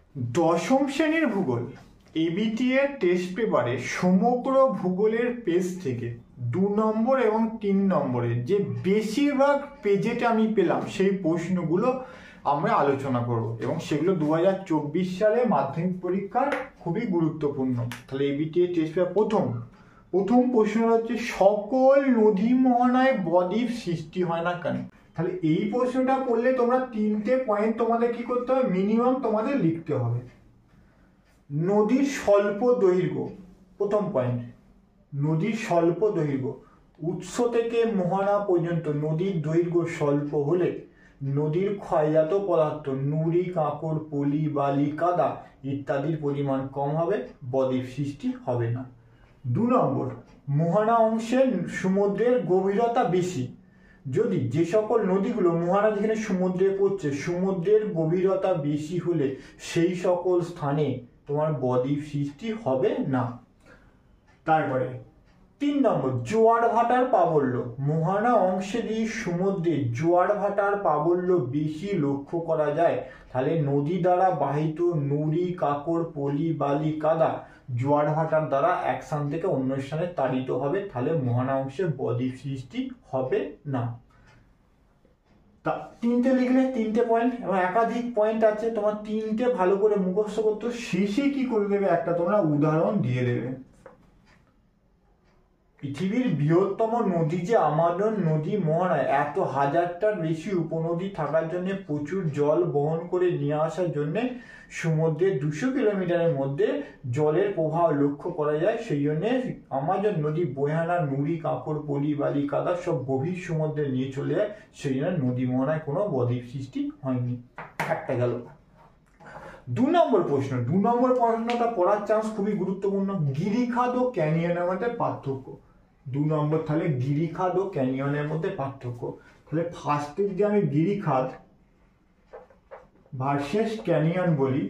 দশম শ্রেণীর ভূগোল এবিটিএ টেস্ট পেপারে সমগ্র ভূগোলের পেজ থেকে 2 নম্বর এবং 3 নম্বরের যে বেশিরভাগ পেজেটা আমি পেলাম সেই প্রশ্নগুলো আমরা আলোচনা করব এবং সেগুলো 2024 সালে মাধ্যমিক পরীক্ষার খুবই গুরুত্বপূর্ণ। তাহলে এবিটিএ টেস্ট পেপার প্রথম প্রশ্ন হচ্ছে সকল নদী মোহনায় বদ্বীপ সৃষ্টি হয় না কেন। তাহলে এই প্রশ্নটা পড়লে তোমরা 3টে পয়েন্ট তোমাদের কি করতে হবে, মিনিমাম তোমাদের লিখতে হবে। নদীর স্বল্প দৈর্ঘ্য, প্রথম পয়েন্ট, নদীর স্বল্প দৈর্ঘ্য উৎস থেকে মোহনা পর্যন্ত নদীর দৈর্ঘ্য স্বল্প হলে নদীর ক্ষয়জাত পদার্থ নুড়ি, কাঁকড়, পলি, বালি, কাদা ইত্যাদির পরিমাণ কম হবে, বদ্বীপ সৃষ্টি হবে না। 2 নম্বর, মোহনা অংশে সমুদ্রের গভীরতা বেশি। যদি যে সকল নদীগুলো মোহনা যেখানে সমুদ্রে পড়ছে সমুদ্রের গভীরতা বেশি হলে সেই সকল স্থানে তোমার বদ্বীপ সৃষ্টি হবে না। তারপরে 3 নম্বর, জোয়ার ভাটার প্রাবল্য। মোহনা অংশে যদি সমুদ্রে জোয়ার ভাটার প্রাবল্য বেশি লক্ষ্য করা যায় তাহলে নদী দ্বারা বাহিত নুড়ি, কাঁকড়, পলি, বালি, কাদা জোয়ার ভাটার দ্বারা এক স্থান থেকে অন্য স্থানে তাড়িত হবে, তাহলে মোহনা অংশে বদ্বীপ সৃষ্টি হবে না। 3টে লিখলে 3টে পয়েন্ট এবং একাধিক পয়েন্ট আছে, তোমার 3টে ভালো করে মুখস্থ করতে, শেষে কি করে দেবে, একটা তোমরা উদাহরণ দিয়ে দেবে। পৃথিবীর বৃহত্তম নদী যে আমাজন নদী মোহনা, এত হাজারটার বেশি উপনদী থাকার জন্য প্রচুর জল বহন করে নিয়ে আসার জন্য সমুদ্রের 200 কিলোমিটারের মধ্যে জলের প্রবাহ লক্ষ্য করা যায়। সেই জন্য আমাজন নদী বয়ানা নুড়ি, কাঁকড়, পলি, বালি, কাদা সব গভীর সমুদ্রে নিয়ে চলে যায়, সেই জন্য নদী মোহনায় কোনো বদ্বীপ সৃষ্টি হয়নি। একটা গেল। 2 নম্বর প্রশ্ন, 2 নম্বর প্রশ্নটা পড়ার চান্স খুবই গুরুত্বপূর্ণ। গিরিখাত ও ক্যানিয়নের মধ্যে পার্থক্য। 2 নম্বর, তাহলে গিরিখাত ও ক্যানিয়নের মধ্যে পার্থক্য। তাহলে ফার্স্টে যদি আমি গিরিখাত ভার্সেস ক্যানিয়ন বলি,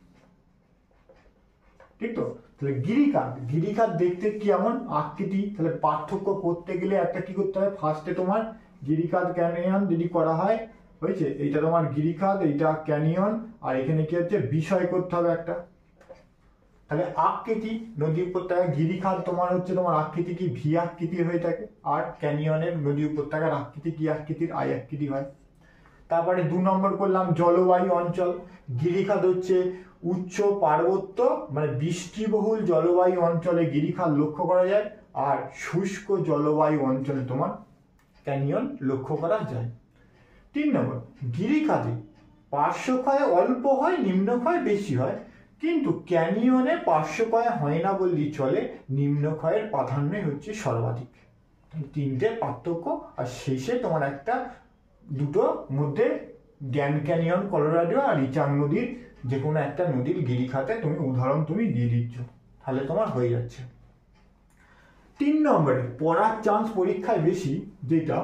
ঠিক তো? তাহলে গিরিখাত দেখতে কেমন আকৃতি, তাহলে পার্থক্য করতে গেলে একটা কি করতে হবে, ফার্স্টে তোমার গিরিখাত ক্যানিয়ন যদি করা হয়, হয়েছে, এইটা তোমার গিরিখাত, এইটা ক্যানিয়ন, আর এখানে কি হচ্ছে বিষয় করতে হবে একটা। তাহলে আকৃতি নদী উপত্যকা, গিরিখাত তোমার হচ্ছে তোমার আকৃতি কি ভি আকৃতির হয়ে থাকে, আর ক্যানিয়নের নদী উপত্যকার আকৃতি কি আকৃতির, আই আকৃতি হয়। তারপরে 2 নম্বর করলাম জলবায়ু অঞ্চল। গিরিখাত হচ্ছে উচ্চ পার্বত্য মানে বৃষ্টিবহুল জলবায়ু অঞ্চলে গিরিখাত লক্ষ্য করা যায়, আর শুষ্ক জলবায়ু অঞ্চলে তোমার ক্যানিয়ন লক্ষ্য করা যায়। 3 নম্বর, গিরিখাতে পার্শ্বক্ষয় অল্প হয়, নিম্নক্ষয় বেশি হয়, কিন্তু ক্যানিয়নে পার্শ্বক্ষয় হয় না বললেই চলে, নিম্নক্ষয়ের প্রাধান্যই হচ্ছে সর্বাধিক। 3টে পার্থক্য, আর শেষে তোমার একটা দুটো মধ্যে গ্র্যান্ড ক্যানিয়ন কলোরাডো আর ইচাং নদীর যে কোনো একটা নদীর গিরিখাতে তুমি উদাহরণ তুমি দিয়ে দিচ্ছ, তাহলে তোমার হয়ে যাচ্ছে। 3 নম্বরে পড়ার চান্স পরীক্ষায় বেশি, যেটা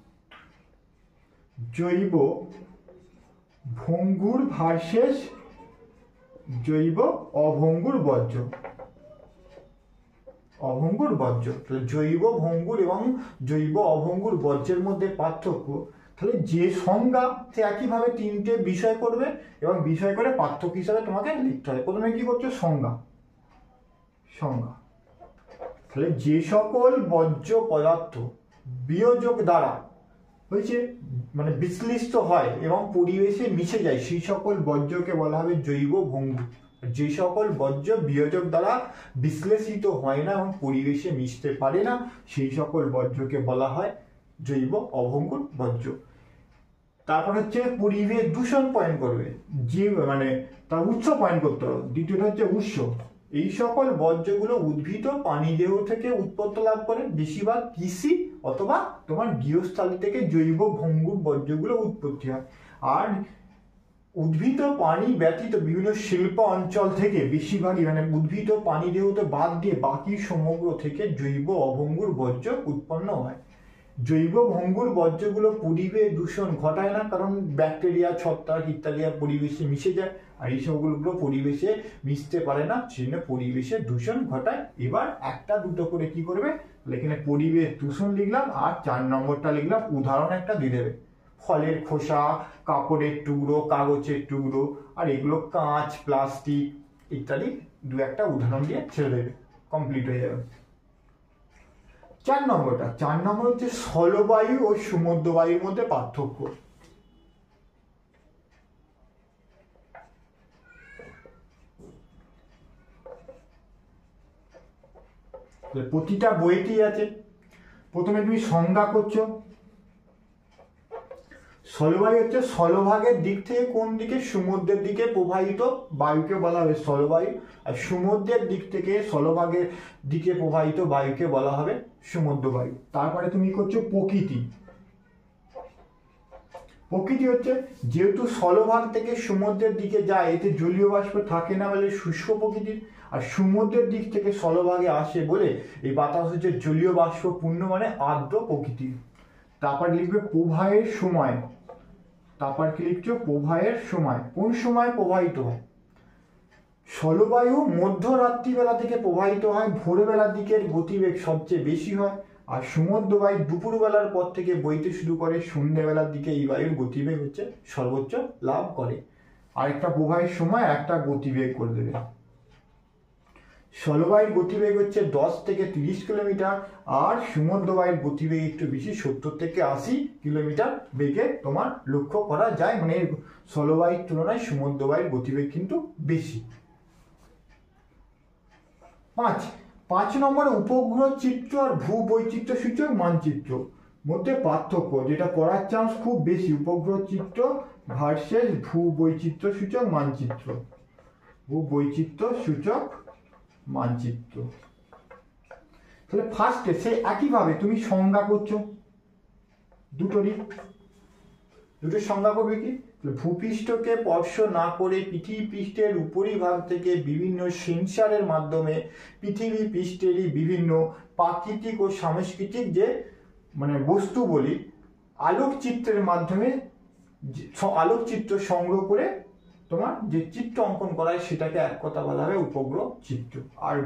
জৈব ভঙ্গুর ভার্সেস জৈব অভঙ্গুর বর্জ্য। জৈব ভঙ্গুর এবং জৈব অভঙ্গুর বর্জ্যের মধ্যে পার্থক্য, তাহলে যে সংজ্ঞা সে একইভাবে 3টে বিষয় করবে এবং বিষয় করে পার্থক্য হিসাবে তোমাকে লিখতে হবে। প্রথমে কি করছো, সংজ্ঞা। তাহলে যে সকল বর্জ্য পদার্থ বিয়োজক দ্বারা হয়েছে মানে বিশ্লিষ্ট হয় এবং পরিবেশে মিশে যায় সেই সকল বর্জ্যকে বলা হবে জৈব ভঙ্গুর। যে সকল বর্জ্য বিয়োজক দ্বারা বিশ্লেষিত হয় না এবং পরিবেশে মিশতে পারে না সেই সকল বর্জ্যকে বলা হয় জৈব অভঙ্গুর বর্জ্য। তারপর হচ্ছে পরিবেশ দূষণ পয়েন্ট করবে, যে মানে তার উৎস পয়েন্ট করতে হবে। দ্বিতীয়টা হচ্ছে উৎস, এই সকল বর্জ্যগুলো উদ্ভিদ ও প্রাণীদেহ থেকে উৎপত্তি লাভ করে, বেশিরভাগ কৃষি অথবা তোমার গৃহস্থালী থেকে জৈব ভঙ্গুর বর্জ্যগুলো উৎপত্তি হয়। আর উদ্ভিদ ও প্রাণী ব্যতীত বিভিন্ন শিল্প অঞ্চল থেকে বেশিরভাগই মানে উদ্ভিদ ও প্রাণীদেহতে বাদ দিয়ে বাকি সমগ্র থেকে জৈব অভঙ্গুর বর্জ্য উৎপন্ন হয়। জৈব ভঙ্গুর বর্জ্যগুলো পরিবেশ দূষণ ঘটায় না, কারণ ব্যাকটেরিয়া, ছত্রাক ইত্যাদি পরিবেশে মিশে যায়, আর এই সবগুলো পরিবেশে মিশতে পারে না, সেজন্য পরিবেশে দূষণ ঘটায়। এবার একটা দুটো করে কি করবে, এখানে পরিবেশ দূষণ লিখলাম আর 4 নম্বরটা লিখলাম, উদাহরণ একটা দিয়ে দেবে। ফলের খোসা, কাপড়ের টুকরো, কাগজের টুকরো, আর এগুলো কাঁচ, প্লাস্টিক ইত্যাদি দু একটা উদাহরণ দিয়ে ছেড়ে দেবে, কমপ্লিট হয়ে যাবে। 4 নম্বর হচ্ছে স্থলবায়ু ও সমুদ্র বায়ুর মধ্যে পার্থক্য। প্রতিটা বইতেই আছে। প্রথমে তুমি সংজ্ঞা করছো। স্থলবায়ু হচ্ছে স্থলভাগের দিক থেকে কোন দিকে, সমুদ্রের দিকে প্রবাহিত বায়ুকে বলা হবে স্থলবায়ু, আর সমুদ্রের দিক থেকে স্থলভাগের দিকে প্রবাহিত বায়ুকে বলা হবে সমুদ্র বায়ু। তারপরে তুমি করছো প্রকৃতি। প্রকৃতি হচ্ছে যেহেতু স্থলভাগ থেকে সমুদ্রের দিকে যায়, এতে জলীয় বাষ্প থাকে না বলে শুষ্ক প্রকৃতির, আর সমুদ্রের দিক থেকে স্থলভাগে আসে বলে এই বাতাস হচ্ছে জলীয় বাষ্পপূর্ণ মানে আর্দ্র প্রকৃতির। তারপর লিখবে প্রবাহের সময়। তারপর কি লিখছো? প্রবাহের সময়। কোন সময় প্রবাহিত হয়? স্থলবায়ু মধ্যরাত্রিবেলা থেকে প্রবাহিত হয়, ভোরবেলার দিকের গতিবেগ সবচেয়ে বেশি হয়, আর সমুদ্র বায়ু দুপুরবেলার পর থেকে বইতে শুরু করে, সন্ধ্যেবেলার দিকে এই বায়ুর গতিবেগ হচ্ছে সর্বোচ্চ লাভ করে। আরেকটা প্রবাহের সময়, একটা গতিবেগ করে দেবে। স্থলবায়ুর গতিবেগ হচ্ছে 10 থেকে 30 কিলোমিটার, আর সমুদ্র বায়ুর গতিবেগ একটু বেশি, 70 থেকে 80 কিলোমিটার বেগে তোমার লক্ষ্য করা যায়, মানে স্থলবায়ুর তুলনায় সমুদ্র বায়ুর গতিবেগ কিন্তু বেশি। 5 নম্বরে উপগ্রহ চিত্র আর ভূবৈচিত্র্য সূচক মানচিত্র মধ্যে পার্থক্য, যেটা করার চান্স খুব বেশি। উপগ্রহ চিত্র ভার্সেস ভূবৈচিত্র্য সূচক মানচিত্র। ভূবৈচিত্র্য সূচক মানচিত্র। তাহলে ফার্স্টে সে একইভাবে তুমি সংজ্ঞা করছো, দুটো সংজ্ঞা করবে কি? ভূপৃষ্ঠকে স্পর্শ না করে পৃথিবী পৃষ্ঠের উপরিভাগ থেকে বিভিন্ন সেন্সারের মাধ্যমে পৃথিবী পৃষ্ঠেরই বিভিন্ন প্রাকৃতিক ও সাংস্কৃতিক যে মানে বস্তু বলি, আলোকচিত্রের মাধ্যমে আলোকচিত্র সংগ্রহ করে তোমার যে চিত্র অঙ্কন করা হয় সেটাকে এক কথা বলা হবে উপগ্রহ চিত্র। আর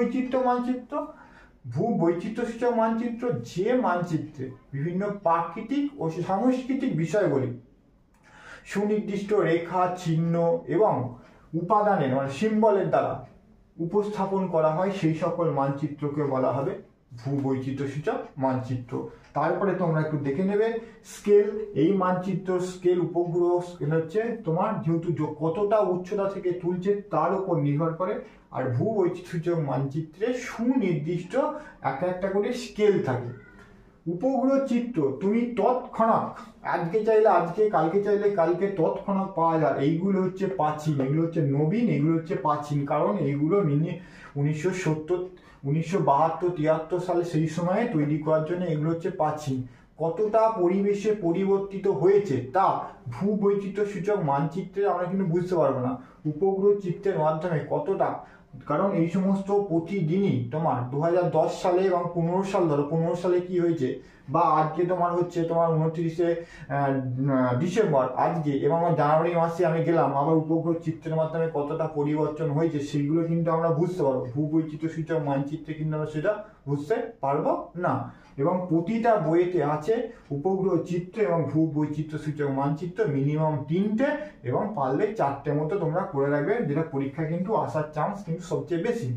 ভূবৈচিত্র্য সূচক মানচিত্র যে মানচিত্রে বিভিন্ন প্রাকৃতিক ও সাংস্কৃতিক বিষয়গুলি সুনির্দিষ্ট রেখা, চিহ্ন এবং উপাদানের মানে সিম্বলের দ্বারা উপস্থাপন করা হয়, সেই সকল মানচিত্রকে বলা হবে ভূবৈচিত্র্য সূচক মানচিত্র। তারপরে তোমরা একটু দেখে নেবে স্কেল। এই মানচিত্র স্কেল, উপগ্রহ স্কেল হচ্ছে তোমার যেহেতু কতটা উচ্চতা থেকে তুলছে তার উপর নির্ভর করে, আর ভূবৈচিত্র্য সূচক মানচিত্রে সুনির্দিষ্ট একটা করে স্কেল থাকে। উপগ্রহ চিত্র তুমি তৎক্ষণাৎ আজকে চাইলে আজকে, কালকে চাইলে কালকে তৎক্ষণাৎ পাওয়া যায়। এইগুলো হচ্ছে প্রাচীন, এগুলো হচ্ছে নবীন, এগুলো হচ্ছে প্রাচীন, কারণ এইগুলো 1970, 1972, 73 সালে সেই সময়ে তৈরি করার জন্য এগুলো হচ্ছে প্রাচীন। কতটা পরিবেশে পরিবর্তিত হয়েছে তা ভূবৈচিত্র্য সূচক মানচিত্রে আমরা কিন্তু বুঝতে পারবো না, উপগ্রহ চিত্রের মাধ্যমে কতটা, কারণ এই সমস্ত প্রতিদিনই তোমার 2010 সালে এবং 15 সাল, ধরো 15 সালে কি হয়েছে, বা আজকে তোমার হচ্ছে তোমার 29শে ডিসেম্বর আজকে, এবং জানুয়ারি মাসে আমি গেলাম, আবার উপগ্রহ চিত্রের মাধ্যমে কতটা পরিবর্তন হয়েছে সেইগুলো কিন্তু আমরা বুঝতে পারবো। ভূবৈচিত্র্য সূচক মানচিত্রে কিন্তু আমরা সেটা বুঝতে পারবো না। এবং প্রতিটা বইতে আছে উপগ্রহ চিত্র এবং ভূবৈচিত্র্য সূচক মানচিত্র মিনিমাম 3টে, এবং পারলে 4টে মতো তোমরা করে রাখবে, যেটা পরীক্ষায় কিন্তু আসার চান্স কিন্তু সবচেয়ে বেশি।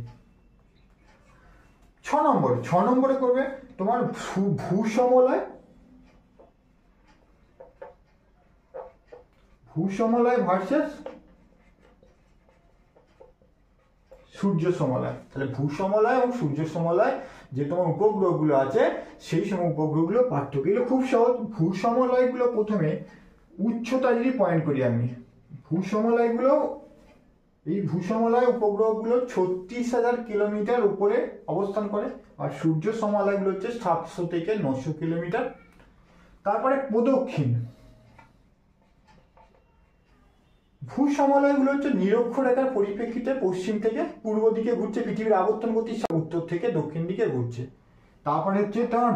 6 নম্বরে করবে তোমার ভূসমলয় ভার্সেস সূর্য সমলয়। তাহলে ভূসমলয় এবং সূর্য সমলয় যে তোমার উপগ্রহগুলো আছে সেই সময় উপগ্রহগুলো পার্থক্য, এগুলো খুব সহজ। ভূসমলয়গুলো প্রথমে উচ্চতা যদি পয়েন্ট করি আমি, এই ভূসমলয় উপগ্রহগুলো 36,000 কিলোমিটার উপরে অবস্থান করে, আর সূর্য সমলয়গুলো হচ্ছে 700 থেকে 900 কিলোমিটার। তারপরে প্রদক্ষিণ, ভূসমলয়গুলো হচ্ছে নিরক্ষরেখার পরিপ্রেক্ষিতে পশ্চিম থেকে পূর্ব দিকে ঘুরছে, পৃথিবীর আবর্তন গতি উত্তর থেকে দক্ষিণ দিকে ঘুরছে। তারপরে হচ্ছে তোমার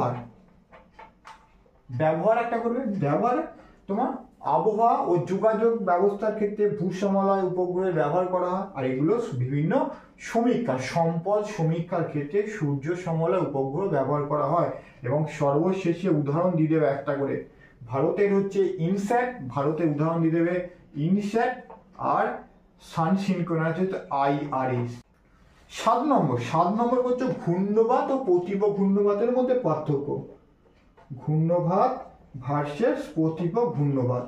ব্যবহার একটা করবে। ব্যবহার তোমার আবহাওয়া ও যোগাযোগ ব্যবস্থার ক্ষেত্রে ভূসমলয় উপগ্রহের ব্যবহার করা হয়, আর এগুলো বিভিন্ন সম্পদ সমীক্ষার ক্ষেত্রে সূর্য সমলয় উপগ্রহ ব্যবহার করা হয়। এবং সর্বশেষে উদাহরণ দিয়ে দেবে একটা করে, ভারতের হচ্ছে ইনস্যাট, ভারতের উদাহরণ দিয়ে দেবে ইনস্যাট, আর সানসিনক্রোনাস হচ্ছে IRS। 7 নম্বর হচ্ছে ঘূর্ণবাত ও প্রতিভ ঘূর্ণবাতের মধ্যে পার্থক্য। ঘূর্ণবাত ভার্সেস প্রতিভ ঘূর্ণবাত।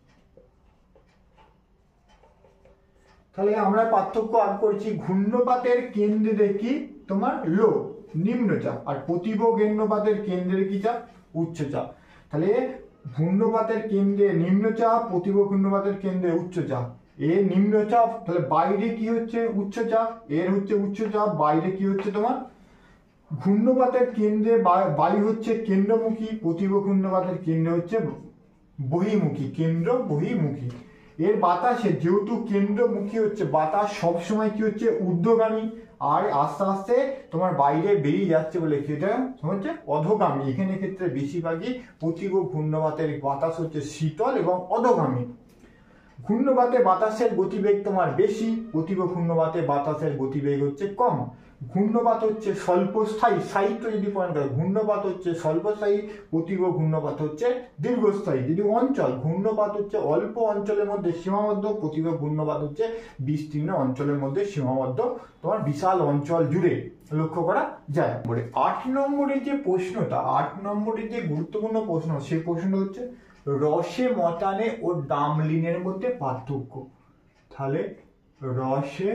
তাহলে আমরা পার্থক্য আগ করছি। ঘূর্ণপাতের কেন্দ্রে কি তোমার লো নিম্নচাপ, আর প্রতিভ ঘূর্ণপাতের কেন্দ্রে কি চাপ উচ্চচাপ। তাহলে ঘূর্ণপাতের কেন্দ্রে নিম্নচাপ, প্রতিভ ঘূর্ণপাতের কেন্দ্রে উচ্চচাপ। এর নিম্নচাপ, তাহলে বাইরে কি হচ্ছে উচ্চচাপ, এর হচ্ছে উচ্চচাপ, বাইরে কি হচ্ছে তোমার ঘূর্ণপাতের কেন্দ্রে বায়ু হচ্ছে কেন্দ্রমুখী, প্রতিভ ঘূর্ণপাতের কেন্দ্র হচ্ছে বহির্মুখী, কেন্দ্র বহির্মুখী। এর বাতাসে যেহেতু কেন্দ্রমুখী হচ্ছে, বাতাস সবসময় কি হচ্ছে ঊর্ধ্বগামী, আর আস্তে আস্তে তোমার বাইরে বেরিয়ে যাচ্ছে বলে সেটা হচ্ছে অধোগামী। এখানে ক্ষেত্রে বেশিরভাগই প্রতিভ ঘূর্ণপাতের বাতাস হচ্ছে শীতল এবং অধোগামী। ঘূর্ণবাতে বাতাসের গতিবেগ তোমার বেশি, প্রতিভ ঘূর্ণবাতে বাতাসের গতিবেগ হচ্ছে কম। ঘূর্ণবাত হচ্ছে স্বল্পস্থায়ী, স্থায়িত্ব যদি পয়েন্ট করে, ঘূর্ণবাত হচ্ছে স্বল্পস্থায়ী, প্রতিভ ঘূর্ণবাত হচ্ছে দীর্ঘস্থায়ী। যদি অঞ্চল, ঘূর্ণবাত হচ্ছে অল্প অঞ্চলের মধ্যে সীমাবদ্ধ, প্রতিভ ঘূর্ণবাত হচ্ছে বিস্তীর্ণ অঞ্চলের মধ্যে সীমাবদ্ধ, তোমার বিশাল অঞ্চল জুড়ে লক্ষ্য করা যায়। 8 নম্বরের যে প্রশ্নটা, 8 নম্বরের যে গুরুত্বপূর্ণ প্রশ্ন, সেই প্রশ্নটা হচ্ছে রসে মতানে ও ডামলিনের মধ্যে পার্থক্য। তাহলে রসে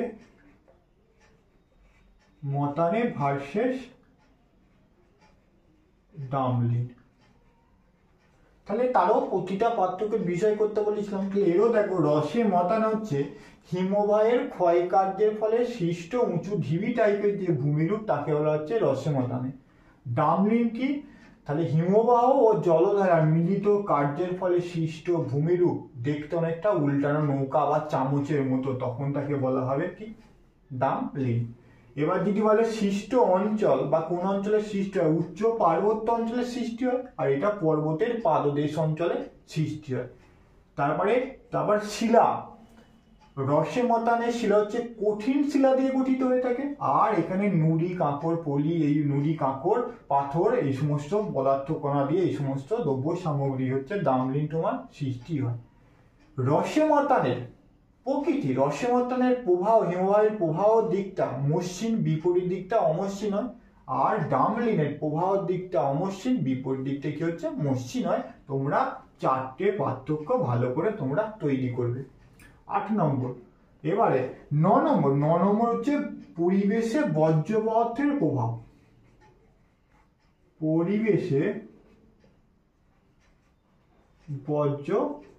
মতানে ভার্সেস ডামলিন। তাহলে তারও প্রতিটা পার্থক্যের বিষয় করতে বলেছিলাম। এরও দেখো, রসে মতানে হচ্ছে হিমবাহের ক্ষয়কার্যের ফলে সৃষ্ট উঁচু ঢিবি টাইপের যে ভূমিরূপ, তাকে বলা হচ্ছে রসে মতানে। ডামলিন কি, তাহলে হিমবাহ ও জলধারার মিলিত কার্যের ফলে সৃষ্ট ভূমিরূপ দেখতে অনেকটা উল্টানো নৌকা বা চামচের মতো, তখন তাকে বলা হবে কি ডামলিন। এবার যদি বলে সৃষ্ট অঞ্চল বা কোন অঞ্চলে সৃষ্টি হয়, উচ্চ পার্বত্য অঞ্চলে সৃষ্টি হয়, আর এটা পর্বতের পাদদেশ অঞ্চলে সৃষ্টি হয়। তারপর শিলা, রসে মতানে শিলা হচ্ছে কঠিন শিলা দিয়ে গঠিত হয়ে থাকে, আর এখানে নুড়ি কাঁকড় পলি, এই নুড়ি কাঁকড় পাথর এই সমস্ত পদার্থ কণা দিয়ে এই সমস্ত দ্রব্য সামগ্রী হচ্ছে ডামলিন তোমার সৃষ্টি হয়। রসে মতানের প্রকৃতি, রসে মতানের প্রবাহ, হিমবাহের প্রবাহ দিকটা মসৃণ, বিপরীত দিকটা অমসৃণ হয়, আর ডামলিনের প্রবাহ দিকটা অমসৃণ, বিপরীত দিকটা কি হচ্ছে মসৃণ হয়। তোমরা 4টে পার্থক্য ভালো করে তোমরা তৈরি করবে। 8 নম্বর। এবারে 9 নম্বর। 9 নম্বর হচ্ছে পরিবেশে বর্জ্য পদার্থের প্রভাব। পরিবেশে বর্জ্য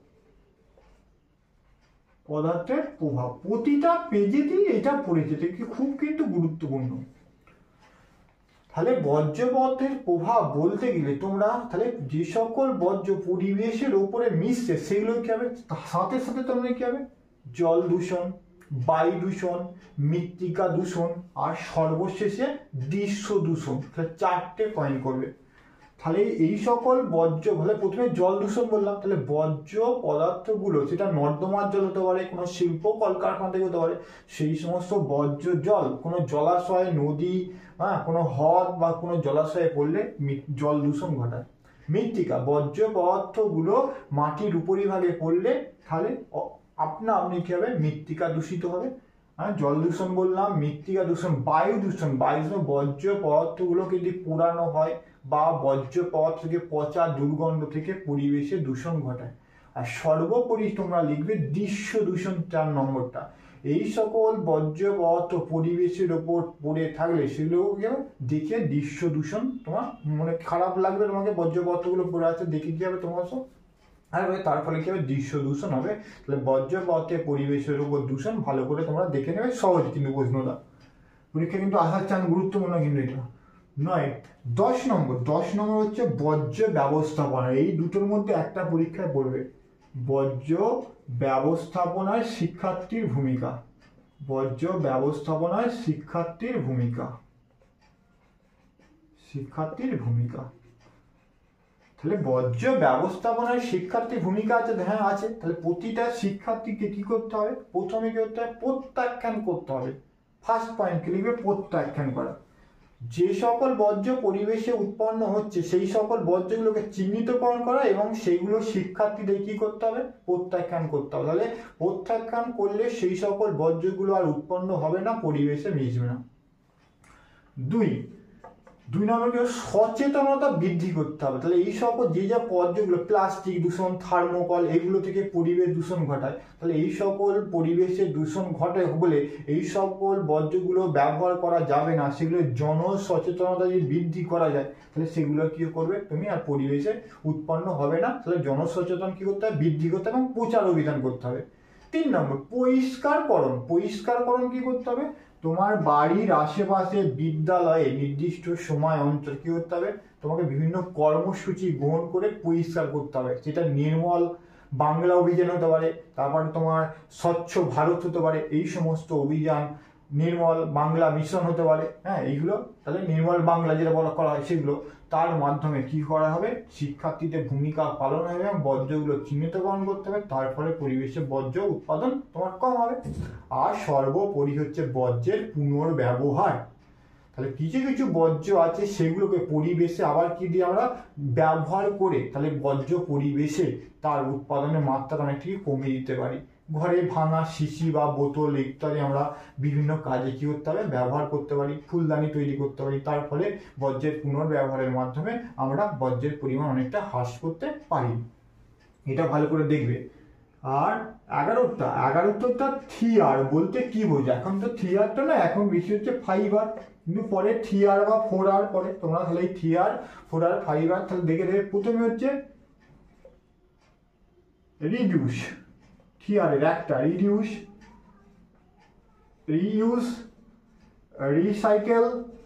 পদার্থের প্রভাব। প্রতিটা পেজেতেই এটা পড়েছে, এটা খুব কিন্তু গুরুত্বপূর্ণ। তাহলে বর্জ্য পদার্থের প্রভাব বলতে গেলে তোমরা তাহলে যে সকল বর্জ্য পরিবেশের উপরে মিশছে সেগুলো কি হবে, সাথে সাথে তোমরা কি হবে জল দূষণ, বায়ু দূষণ, মৃত্তিকা দূষণ, আর সর্বশেষে দৃশ্য দূষণ। তাহলে 4টে পয়েন্ট করবে। তাহলে এই সকল বর্জ্য, তাহলে প্রথমে জল দূষণ বললাম, তাহলে বর্জ্য পদার্থগুলো সেটা নর্দমার জল হতে পারে, কোনো শিল্প কলকারখানা থেকে হতে পারে, সেই সমস্ত বর্জ্য জল কোনো জলাশয়, নদী, কোনো হ্রদ বা কোনো জলাশয়ে পড়লে জল দূষণ ঘটায়। মৃত্তিকা, বর্জ্য পদার্থগুলো মাটির উপরিভাগে পড়লে তাহলে আপনি কি হবে মৃত্তিকা দূষিত হবে। জল দূষণ বললাম, মৃত্তিকা দূষণ, বায়ু দূষণ, বর্জ্য পদার্থগুলোকে যদি পোড়ানো হয় বা বর্জ্য পদার্থ থেকে পচা দুর্গন্ধ থেকে পরিবেশে দূষণ ঘটায়। আর সর্বোপরি তোমরা লিখবে দৃশ্য দূষণ 4 নম্বরটা। এই সকল বর্জ্য পদার্থ পরিবেশের ওপর পড়ে থাকলে সেগুলো দেখে দৃশ্য দূষণ, তোমার মনে খারাপ লাগবে, তোমাকে বর্জ্য পদার্থগুলো পড়ে আছে দেখে কি হবে তোমার সব, আর তার ফলে কি হবে দৃশ্য দূষণ হবে। তাহলে বর্জ্য পদার্থের পরিবেশের উপর দূষণ ভালো করে তোমরা দেখে নেবে, সহজ কিন্তু প্রশ্নটা, পরীক্ষা কিন্তু আসার চান, গুরুত্বপূর্ণ কিন্তু এটা নয়। 10 নম্বর। 10 নম্বর হচ্ছে বর্জ্য ব্যবস্থাপনা। এই দুটোর মধ্যে একটা পরীক্ষায় পড়বে, বর্জ্য ব্যবস্থাপনায় শিক্ষার্থীর ভূমিকা। বর্জ্য ব্যবস্থাপনায় শিক্ষার্থীর ভূমিকা। শিক্ষার্থীর ভূমিকা। তাহলে বর্জ্য ব্যবস্থাপনায় শিক্ষার্থীর ভূমিকা আছে, হ্যাঁ আছে। তাহলে প্রতিটা শিক্ষার্থীকে কি করতে হবে, প্রথমে কি করতে হবে প্রত্যাখ্যান করতে হবে। ফার্স্ট পয়েন্ট কি লিখবে প্রত্যাখ্যান করা। যে সকল বর্জ্য পরিবেশে উৎপন্ন হচ্ছে সেই সকল বর্জ্যগুলোকে চিহ্নিতকরণ করা এবং সেইগুলো শিক্ষার্থীদের কি করতে হবে, প্রত্যাখ্যান করতে হবে। তাহলে প্রত্যাখ্যান করলে সেই সকল বর্জ্যগুলো আর উৎপন্ন হবে না, পরিবেশে মিশবে না। দুই নম্বর সচেতনতা বৃদ্ধি করতে হবে। তাহলে এই সকল যে যা বর্জ্যগুলো, প্লাস্টিক দূষণ, থার্মোকল, এগুলো থেকে পরিবেশ দূষণ ঘটায়। তাহলে এই সকল পরিবেশে দূষণ ঘটে বলে এই সকল বর্জ্যগুলো ব্যবহার করা যাবে না, সেগুলো জনসচেতনতা যদি বৃদ্ধি করা যায় তাহলে সেগুলো কি করবে তুমি, আর পরিবেশে উৎপন্ন হবে না। তাহলে জনসচেতন কি করতে হবে, বৃদ্ধি করতে হবে এবং প্রচার অভিযান করতে হবে। 3 নম্বর পরিষ্কারকরণ কি করতে হবে, তোমার বাড়ির আশেপাশে বিদ্যালয়ে নির্দিষ্ট সময় অন্তর কি করতে হবে, তোমাকে বিভিন্ন কর্মসূচি গ্রহণ করে পরিষ্কার করতে হবে। সেটা নির্মল বাংলা অভিযান হতে পারে, তারপর তোমার স্বচ্ছ ভারত হতে পারে, এই সমস্ত অভিযান, নির্মল বাংলা মিশন হতে পারে। হ্যাঁ, এইগুলো তাহলে নির্মল বাংলা যেটা বলা করা হয় সেগুলো, তার মাধ্যমে কি করা হবে, শিক্ষার্থীদের ভূমিকা পালন হবে এবং বর্জ্যগুলো চিহ্নিতকরণ করতে হবে। তার ফলে পরিবেশে বর্জ্য উৎপাদন তোমার কম হবে। আর সর্বোপরি হচ্ছে বর্জ্যের পুনর্ব্যবহার। তাহলে কিছু কিছু বর্জ্য আছে সেগুলোকে পরিবেশে আবার কি দিয়ে আমরা ব্যবহার করে তাহলে বর্জ্য পরিবেশে তার উৎপাদনের মাত্রা অনেকটাই কমিয়ে দিতে পারি। ঘরে ভাঙা শিশি বা বোতল ইত্যাদি আমরা বিভিন্ন কাজে কি করতে হবে, ব্যবহার করতে পারি, ফুলদানি তৈরি করতে পারি। তার ফলে বর্জ্যের পুনর্ব্যবহারের মাধ্যমে আমরা বর্জ্যের পরিমাণ অনেকটা হ্রাস করতে পারি। এটা ভালো করে দেখবে। আর 11টা থিয়ার বলতে কি বোঝায়, এখন তো থিয়ারটা না, এখন বেশি হচ্ছে ফাইবার, কিন্তু পরে থিয়ার বা 4R পরে তোমরা তাহলে এই থিয়ার 4R 5R তাহলে দেখে প্রথমে হচ্ছে রিডিউস, থিয়ারের একটা রিডিউস, রিইউজ, রিসাইকেল,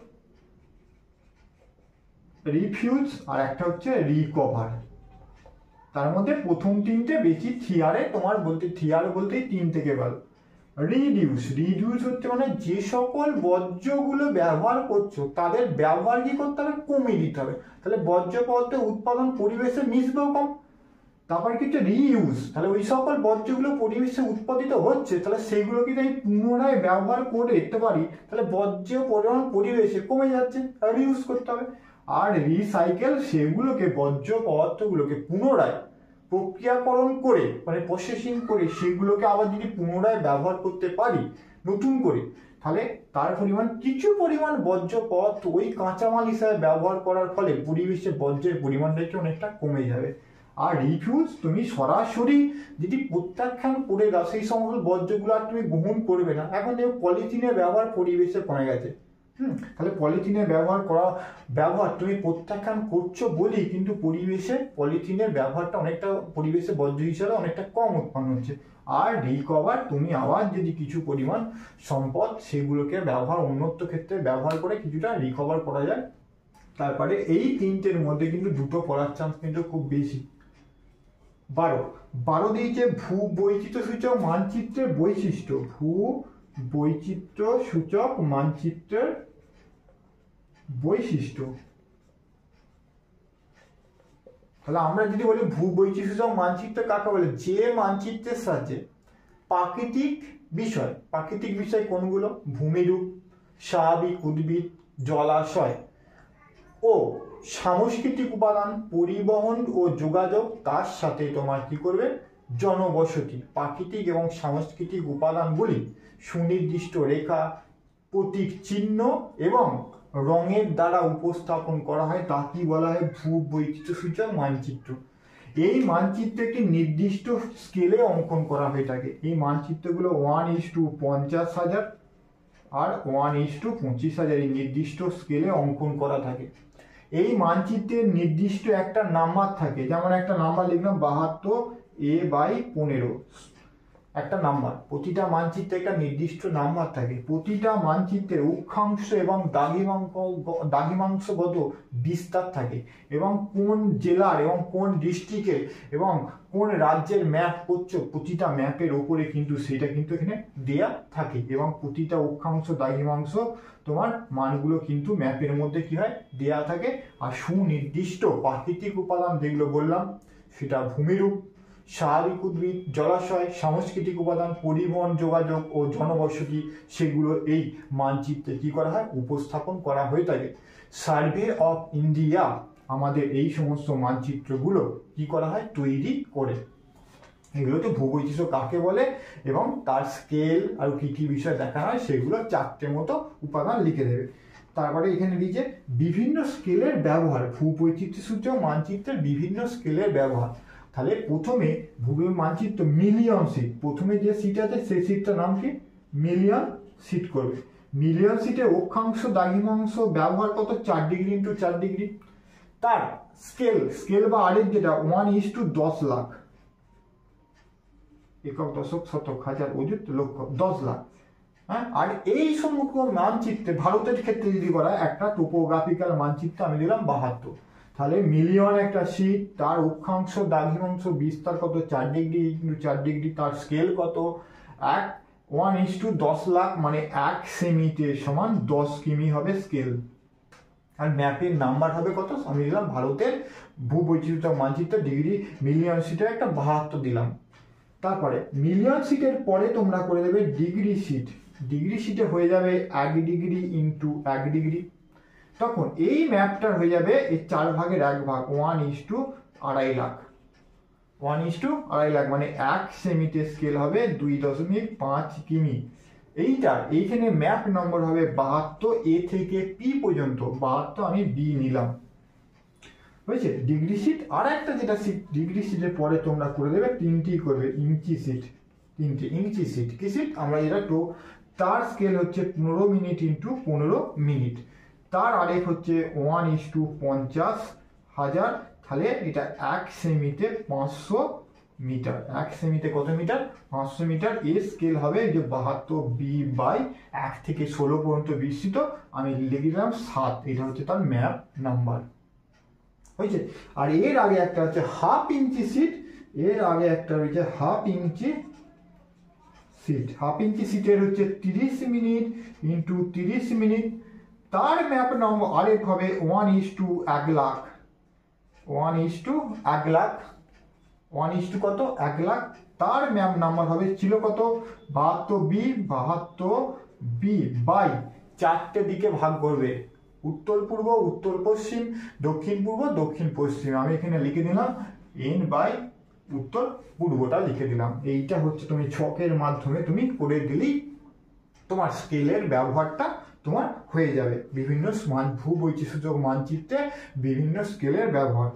রিফিউজ আর একটা হচ্ছে রিকভার। তার মধ্যে প্রথম 3টে বেশি থিয়ারে তোমার বলতে, থিয়ার বলতেই 3 থেকে ভালো। রিডিউস হচ্ছে মানে যে সকল বর্জ্যগুলো ব্যবহার করছো তাদের ব্যবহার কি করতে হবে, কমিয়ে দিতে হবে। তাহলে বর্জ্য পদার্থের উৎপাদন পরিবেশে মিশবেও কম। তারপর কি হচ্ছে রিইউজ, তাহলে ওই সকল বর্জ্যগুলো পরিবেশে উৎপাদিত হচ্ছে তাহলে সেইগুলোকে যদি পুনরায় ব্যবহার করে দিতে পারি তাহলে বর্জ্য পরিমাণ পরিবেশে কমে যাচ্ছে, রিইউজ করতে হবে। আর রিসাইকেল, সেগুলোকে বর্জ্য পদার্থগুলোকে পুনরায় প্রক্রিয়াকরণ করে মানে প্রসেসিং করে সেগুলোকে আবার যদি পুনরায় ব্যবহার করতে পারি নতুন করে, তাহলে তার পরিমাণ কিছু পরিমাণ বর্জ্য পদার্থ ওই কাঁচামাল হিসাবে ব্যবহার করার ফলে পরিবেশে বর্জ্যের পরিমাণটা একটু অনেকটা কমে যাবে। আর রিফিউজ, তুমি সরাসরি যদি প্রত্যাখ্যান করে দাও সেই সমস্ত বর্জ্যগুলো আর তুমি গ্রহণ করবে না। এখন দেখো পলিথিনের ব্যবহার পরিবেশে কমে গেছে, তাহলে পলিথিনের ব্যবহার তুমি প্রত্যাখ্যান করছো বলি কিন্তু পরিবেশে পলিথিনের ব্যবহারটা অনেকটা পরিবেশে বর্জ্য হিসাবে অনেকটা কম উৎপন্ন হচ্ছে। আর রিকভার, তুমি আবার যদি কিছু পরিমাণ সম্পদ সেগুলোকে উন্নত ক্ষেত্রে ব্যবহার করে কিছুটা রিকভার করা যায়। তারপরে এই 3টের মধ্যে কিন্তু 2টো পড়ার চান্স কিন্তু খুব বেশি। 12 দিয়েছে ভূ বৈচিত্র্য সূচক মানচিত্রের বৈশিষ্ট্য, ভূ বৈচিত্র্য সূচক মানচিত্রের বৈশিষ্ট্য। তাহলে আমরা যদি বলি ভূ বৈচিত্র্য সূচক মানচিত্র কাকে বলে, যে মানচিত্রের সাহায্যে প্রাকৃতিক বিষয় কোনগুলো, ভূমিরূপ, স্বাভাবিক উদ্ভিদ, জলাশয় ও সাংস্কৃতিক উপাদান, পরিবহন ও যোগাযোগ, তার সাথে তোমার কি করবে, জনবসতি, প্রাকৃতিক এবং সাংস্কৃতিক উপাদানগুলি সুনির্দিষ্ট রেখা, প্রতীক, চিহ্ন এবং রঙের দ্বারা উপস্থাপন করা হয়, তা কি বলা হয়, ভূ বৈচিত্র্য সূচক মানচিত্র। এই মানচিত্র একটি নির্দিষ্ট স্কেলে অঙ্কন করা হয়ে থাকে। এই মানচিত্রগুলো 1:50,000 আর 1:25,000 এই নির্দিষ্ট স্কেলে অঙ্কন করা থাকে। এই মানচিত্রের নির্দিষ্ট একটা নাম্বার থাকে, যেমন একটা নাম্বার লিখলাম 72A/15 একটা নাম্বার। প্রতিটা মানচিত্রে একটা নির্দিষ্ট নাম্বার থাকে। প্রতিটা মানচিত্রের অক্ষাংশ এবং দ্রাঘিমাংশগত বিস্তার থাকে এবং কোন জেলার এবং কোন ডিস্ট্রিক্টের এবং কোন রাজ্যের ম্যাপ করছো প্রতিটা ম্যাপের ওপরে কিন্তু সেটা কিন্তু এখানে দেয়া থাকে এবং প্রতিটা অক্ষাংশ দ্রাঘিমাংশ তোমার মানগুলো কিন্তু ম্যাপের মধ্যে কি হয়, দেয়া থাকে। আর সুনির্দিষ্ট প্রাকৃতিক উপাদান যেগুলো বললাম সেটা ভূমিরূপ, স্বাভাবিক উদ্ভিদ, জলাশয়, সাংস্কৃতিক উপাদান, পরিবহন, যোগাযোগ ও জনবসতি, সেগুলো এই মানচিত্রে কি করা হয়, উপস্থাপন করা হয়ে থাকে। সার্ভে অফ ইন্ডিয়া আমাদের এই সমস্ত মানচিত্রগুলো কি করা হয়, তৈরি করে। এগুলোতে ভূবৈচিত্র্য কাকে বলে এবং তার স্কেল আর কি কি বিষয় দেখা হয় সেগুলো 4টে মতো উপাদান লিখে দেবে। তারপরে এখানে দিয়েছে বিভিন্ন স্কেলের ব্যবহার, ভূবৈচিত্র্য সূত্র মানচিত্রের বিভিন্ন স্কেলের ব্যবহার। তাহলে প্রথমে ভূমি মানচিত্র মিলিয়ন সিট, প্রথমে যে সিট আছে সেই সিটটার নাম কি, মিলিয়ন সিট করবে। মিলিয়ন সিটের অক্ষাংশ দ্রাঘিমাংশ ব্যবহার কত, 4 ডিগ্রি ইন্টু 4 ডিগ্রি। তার স্কেল বা আরেক যেটা 1:10 লাখ, একক, দশক, শতক, হাজার, অযুত, লক্ষ, 10 লাখ। হ্যাঁ, আর এই সমগ্র মানচিত্রে ভারতের ক্ষেত্রে যদি করা একটা টোপোগ্রাফিক্যাল মানচিত্র আমি দিলাম 72। তাহলে মিলিয়ন একটা সিট, তার অক্ষাংশ দ্রাঘিমাংশ বিস্তার কত, 4 ডিগ্রি ইন্টু 4 ডিগ্রি, তার স্কেল কত, 1:10 লাখ, মানে 1 সেমিতে সমান 10 কিমি হবে স্কেল। আর ম্যাপের নাম্বার হবে কত, আমি দিলাম ভারতের ভূবৈচিত্র্য মানচিত্র ডিগ্রি, মিলিয়ন সিটের একটা 72 দিলাম। তারপরে মিলিয়ন সিটের পরে তোমরা করে দেবে ডিগ্রি সিট, ডিগ্রি সিটে হয়ে যাবে 1 ডিগ্রি ইন্টু 1 ডিগ্রি। তখন এই ম্যাপটার হয়ে যাবে এই 4 ভাগের 1 ভাগ, 1:2.5 লাখ, 1:2.5 লাখ, মানে 1 সেমিতে স্কেল হবে 2.5 কিমি। এইখানে ম্যাপ নম্বর হবে 72, এ থেকে পি পর্যন্ত 72, আমি বি নিলাম, বুঝেছে। ডিগ্রি সিট আর একটা যেটা সিট, ডিগ্রি সিটের পরে তোমরা করে দেবে 3টি করবে ইঞ্চি সিট, 3টে ইঞ্চি সিট। কি সিট, আমরা যেটা তার স্কেল হচ্ছে 15 মিনিট ইন্টু 15 মিনিট, তার আরেক হচ্ছে 1:50,000, তাহলে এটা 1 সেমিতে 500 মিটার, 1 সেমিতে কত মিটার, 500 মিটার। এর স্কেল হবে যে 72 বি বাই 1 থেকে 16 পর্যন্ত বিস্তৃত, আমি লিখে দিলাম 7, এটা হচ্ছে তার ম্যাপ নাম্বার, হয়েছে। আর এর আগে একটা হচ্ছে হাফ ইঞ্চি সিট, এর আগে একটা হচ্ছে half inch sheet, half inch সিটের হচ্ছে 30 মিনিট ইন্টু 30 মিনিট, তার ম্যাপ নম্বর আরেক হবে 1:1 লাখ, 1:1 লাখ, 1 কত, 1 লাখ। তার ম্যাপ নাম্বার হবে ছিল কত, 72 বি বাই 4টে দিকে ভাগ করবে, উত্তর পূর্ব, উত্তর পশ্চিম, দক্ষিণ পূর্ব, দক্ষিণ পশ্চিম। আমি এখানে লিখে দিলাম এন বাই উত্তর পূর্বটা লিখে দিলাম। এইটা হচ্ছে তুমি ছকের মাধ্যমে তুমি করে দিলেই তোমার স্কেলের ব্যবহারটা তোমার হয়ে যাবে। বিভিন্ন ভূবৈচিত্র্য মানচিত্রে বিভিন্ন স্কেলের ব্যবহার।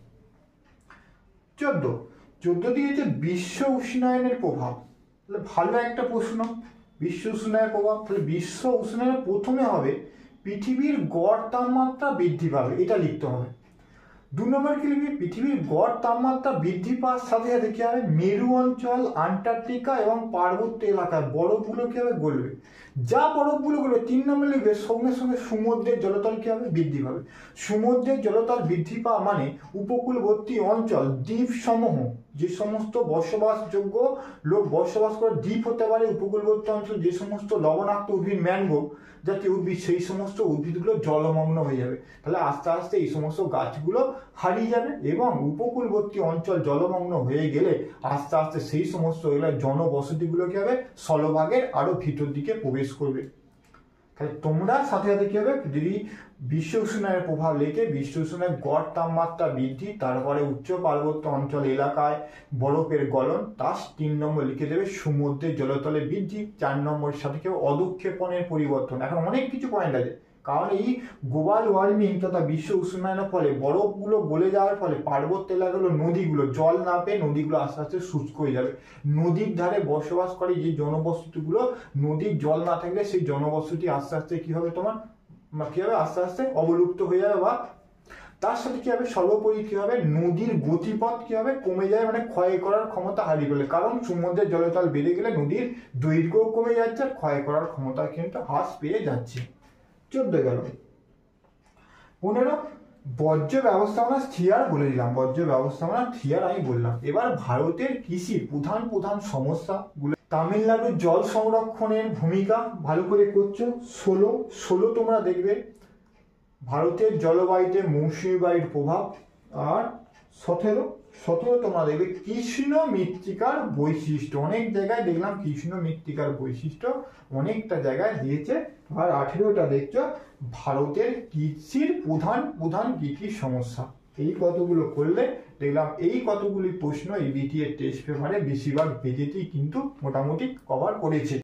14 দিয়েছে বিশ্ব উষ্ণায়নের প্রভাব, তাহলে ভালো একটা প্রশ্ন, বিশ্ব উষ্ণায়নের প্রভাব। তাহলে বিশ্ব উষ্ণায়নের প্রথমে হবে পৃথিবীর গড় তাপমাত্রা বৃদ্ধি পাবে, এটা লিখতে হবে। 2 নম্বর কি লিখবি, পৃথিবীর গড় তাপমাত্রা বৃদ্ধি পাওয়ার সাথে সাথে কি হবে, মেরু অঞ্চল, আন্টার্কটিকা এবং পার্বত্য এলাকায় বরফগুলো কি হবে, গলবে। যা বরফগুলো গলবে 3 নম্বর লিখবে, সঙ্গে সঙ্গে সমুদ্রের জলতল কি হবে, বৃদ্ধি পাবে। সমুদ্রের জলতল বৃদ্ধি পাওয়া মানে উপকূলবর্তী অঞ্চল, দ্বীপ সমূহ, যে সমস্ত বসবাসযোগ্য লোক বসবাস করে, দ্বীপ হতে পারে, উপকূলবর্তী অঞ্চল যে সমস্ত লবণাক্ত উদ্ভিদ, ম্যানগ্রোভ জাতীয় উদ্ভিদ, সেই সমস্ত উদ্ভিদগুলো জলমগ্ন হয়ে যাবে। তাহলে আস্তে আস্তে এই সমস্ত গাছগুলো হারিয়ে যাবে এবং উপকূলবর্তী অঞ্চল জলমগ্ন হয়ে গেলে আস্তে আস্তে সেই সমস্ত জনবসতিগুলো কি হবে, স্থলভাগের আরো ভিতর দিকে প্রবেশ করবে। তাহলে তোমরা সাথে সাথে কি হবে, যদি বিশ্ব উষ্ণায়নের প্রভাব লেখে, বিশ্ব উষ্ণায়নের গড় তাপমাত্রা বৃদ্ধি, তারপরে উচ্চ পার্বত্য অঞ্চল এলাকায় বরফের গলন, তার 3 নম্বর লিখে দেবে সমুদ্রের জলতলে বৃদ্ধি, 4 নম্বরের সাথে কি অধঃক্ষেপণের পরিবর্তন। এখন অনেক কিছু পয়েন্ট আছে, কারণ এই গ্লোবাল ওয়ার্মিং তথা বিশ্ব উষ্ণায়নের ফলে বরফগুলো গলে যাওয়ার ফলে পার্বত্য এলাকাগুলো, নদীগুলো জল না পেয়ে নদীগুলো আস্তে আস্তে শুষ্ক হয়ে যাবে। নদীর ধারে বসবাস করে যে জনবসতিগুলো, নদীর জল না থাকলে সেই জনবসতি আস্তে আস্তে কি হবে, তোমার কি হবে, আস্তে আস্তে অবলুপ্ত হয়ে যাবে। বা তার সাথে কি হবে, সর্বোপরি কি হবে, নদীর গতিপথ কি হবে, কমে যায়, মানে ক্ষয় করার ক্ষমতা হারিয়ে ফেলে। কারণ সমুদ্রের জলতল বেড়ে গেলে নদীর দৈর্ঘ্য কমে যাচ্ছে, আর ক্ষয় করার ক্ষমতা কিন্তু হ্রাস পেয়ে যাচ্ছে। 14 গেল। 15 বর্জ্য ব্যবস্থাপনা থিয়ার বলে দিলাম, বর্জ্য ব্যবস্থাপনা থিয়ার আমি বললাম। এবার ভারতের কৃষির প্রধান সমস্যাগুলো, তামিলনাড়ুর জল সংরক্ষণের ভূমিকা ভালো করে করছো। 16 তোমরা দেখবে ভারতের জলবায়ুতে মৌসুমী বায়ুর প্রভাব। আর 17 17 তোমরা দেখবে কৃষ্ণ মৃত্তিকার বৈশিষ্ট্য, অনেক জায়গায় দেখলাম কৃষ্ণ মৃত্তিকার বৈশিষ্ট্য অনেকটা জায়গায় দিয়েছে। আর 18টা দেখছো ভারতের কৃষির প্রধান কি কি সমস্যা। এই কতগুলো করলে দেখলাম এই কতগুলি প্রশ্ন এই বিটিএ টেস্ট পেপারে বেশিরভাগ পেজেতেই কিন্তু মোটামুটি কভার করেছে।